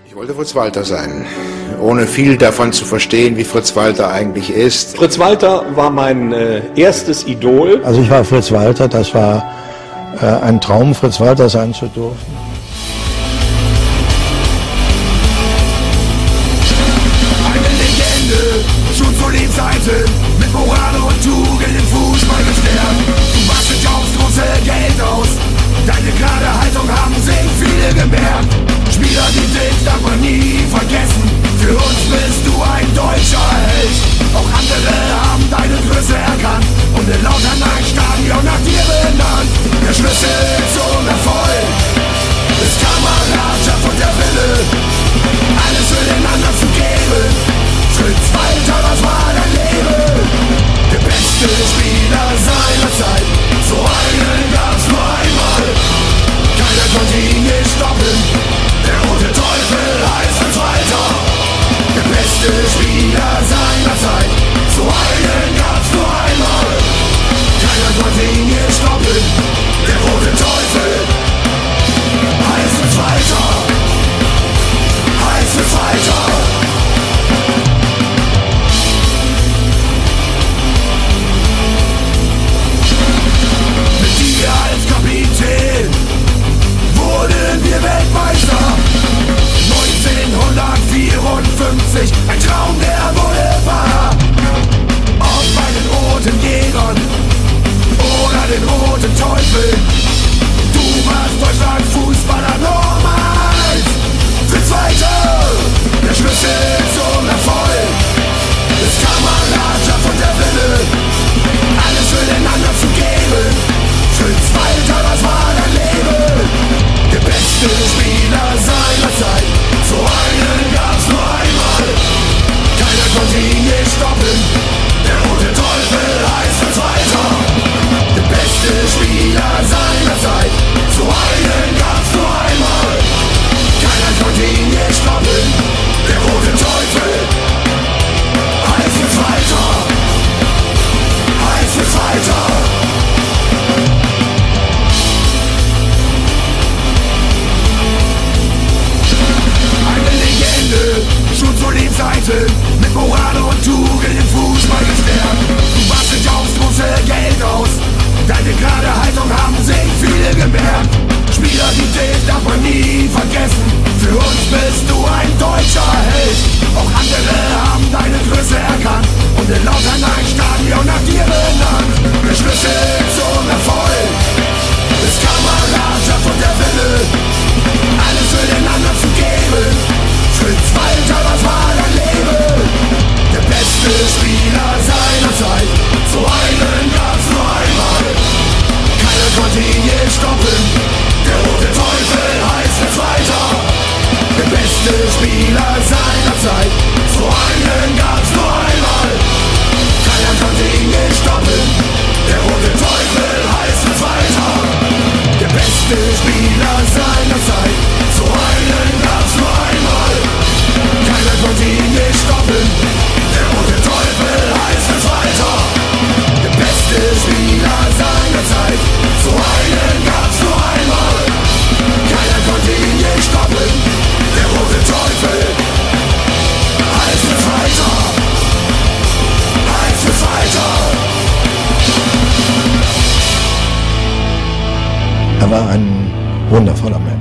Ich wollte Fritz Walter sein, ohne viel davon zu verstehen, wie Fritz Walter eigentlich ist. Fritz Walter war mein erstes Idol. Also ich war Fritz Walter, das war ein Traum, Fritz Walter sein zu dürfen. Eine Legende, schon zu Lebzeiten, mit Moral und Tugend im Fußball gestärkt. Du machst nicht aufs große Geld aus, deine klare Haltung haben sich viele gemerkt. Spieler wie dich darf man nie vergessen, für uns bist du ein deutscher Held. Auch andere haben deine Größe erkannt und in Lautern ein Stadion nach dir benannt. Der Schlüssel zum Erfolg ist Kameradschaft und der Wille, alles für den anderen zu geben. Fritz Walter, das war dein Leben. Der beste Spieler seiner Zeit, so einen gab's nur einmal. Keiner konnte ihn je stoppen, der rote Teufel heißt Fritz Walter. Der beste Spieler seiner Zeit, so einen gab's nur einmal. Keiner konnte ihn je stoppen, der rote Teufel heißt Fritz Walter. Heißt Fritz Walter. Mit dir als Kapitän wurden wir Weltmeister. 1954, ein Traum, der wurde wahr. Ob bei den roten Jägern oder den roten Teufeln, du warst Deutschland Fußballer Nummer 1. Fritz Walter, der Schlüssel zum Erfolg ist Kameradschaft und der Wille, alles für den anderen zu geben. Fritz Walter, das war dein Leben. Der beste Spieler seiner Zeit, so einen gab's nur einmal. Keiner konnte ihn je stoppen, der rote Teufel heißt Fritz Walter. Der beste Spieler seiner Zeit, so einen gab's nur einmal. Keiner konnte ihn je stoppen, der rote Teufel heißt Fritz Walter. Heißt Fritz Walter. Schon zu Lebzeiten, mit Moral und Tugend im Fußball gestärkt. Du warst nicht aufs große Geld aus, deine klare Haltung haben sich viele gemerkt. Spieler wie dich darf man nie vergessen, für uns bist du ein deutscher Held. Auch andere haben deine Größe erkannt und in Lautern ein Stadion nach dir benannt. Der Schlüssel zum Erfolg ist Kameradschaft und der Wille, alles für den anderen zu geben. Fritz Walter, das war dein Leben. Der beste Spieler seiner Zeit, so einen gab's nur einmal. Keiner konnte ihn je stoppen, der rote Teufel heißt Fritz Walter. Der beste Spieler seiner Zeit, so einen gab's nur einmal. Keiner konnte ihn je stoppen, der rote Teufel heißt Fritz Walter. Der beste Spieler seiner Zeit, so einen gab's nur einmal. Keiner konnte ihn je stoppen, der rote Teufel heißt Fritz Walter. Der beste Spieler seiner Zeit, so einen gab's nur einmal. Keiner konnte ihn je stoppen, der rote Teufel heißt Fritz Walter. Heißt Fritz Walter. Er war ein wundervoller Mensch.